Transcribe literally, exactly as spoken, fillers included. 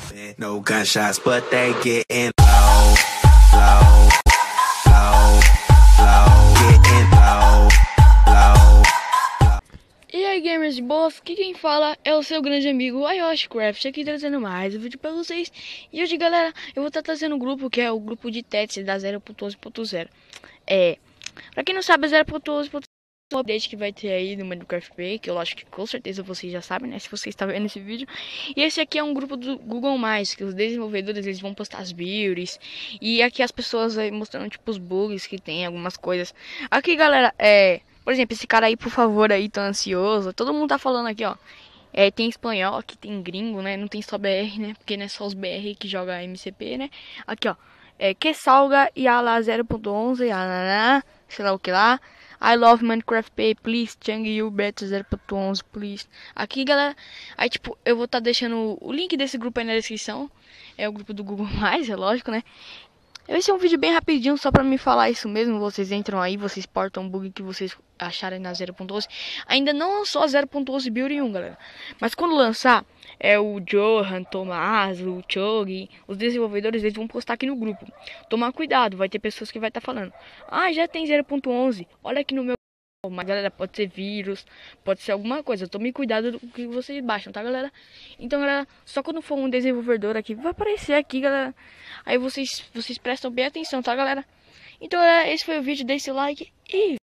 No gunshots, but they getting low, low, low, low, getting low, low. E aí, gamers de boas, aqui quem fala é o seu grande amigo Ayoshicraft, aqui trazendo mais um vídeo pra vocês. E hoje, galera, eu vou estar trazendo um grupo que é o grupo de testes da zero ponto onze ponto zero. É, pra quem não sabe, zero ponto onze ponto zero é um update que vai ter aí no Minecraft Play, que eu acho que com certeza vocês já sabem, né, se você está vendo esse vídeo. E esse aqui é um grupo do Google Mais, que os desenvolvedores eles vão postar as builds. E aqui as pessoas aí mostrando tipo os bugs que tem, algumas coisas. Aqui, galera, é... Por exemplo, esse cara aí, por favor, aí, tão ansioso. Todo mundo tá falando aqui, ó. É, tem espanhol, aqui tem gringo, né? Não tem só B R, né? Porque não é só os B R que joga M C P, né? Aqui, ó. É, que salga e a lá zero ponto onze, a sei lá o que lá. I love Minecraft Pay, please. Chang you better zero ponto onze, please. Aqui, galera. Aí, tipo, eu vou estar tá deixando o link desse grupo aí na descrição. É o grupo do Google Mais, é lógico, né? Esse é um vídeo bem rapidinho, só pra me falar isso mesmo. Vocês entram aí, vocês portam o bug que vocês acharem na zero ponto onze. Ainda não lançou a zero ponto onze Build um, galera. Mas quando lançar, é o Johan, Tomás, o Chogi, os desenvolvedores, eles vão postar aqui no grupo. Tomar cuidado, vai ter pessoas que vai estar tá falando: ah, já tem zero ponto onze, olha aqui no meu... Mas, galera, pode ser vírus, pode ser alguma coisa. Tome cuidado do que vocês baixam, tá, galera? Então, galera, só quando for um desenvolvedor aqui, vai aparecer aqui, galera. Aí vocês, vocês prestam bem atenção, tá, galera? Então, galera, esse foi o vídeo. Deixe o like e...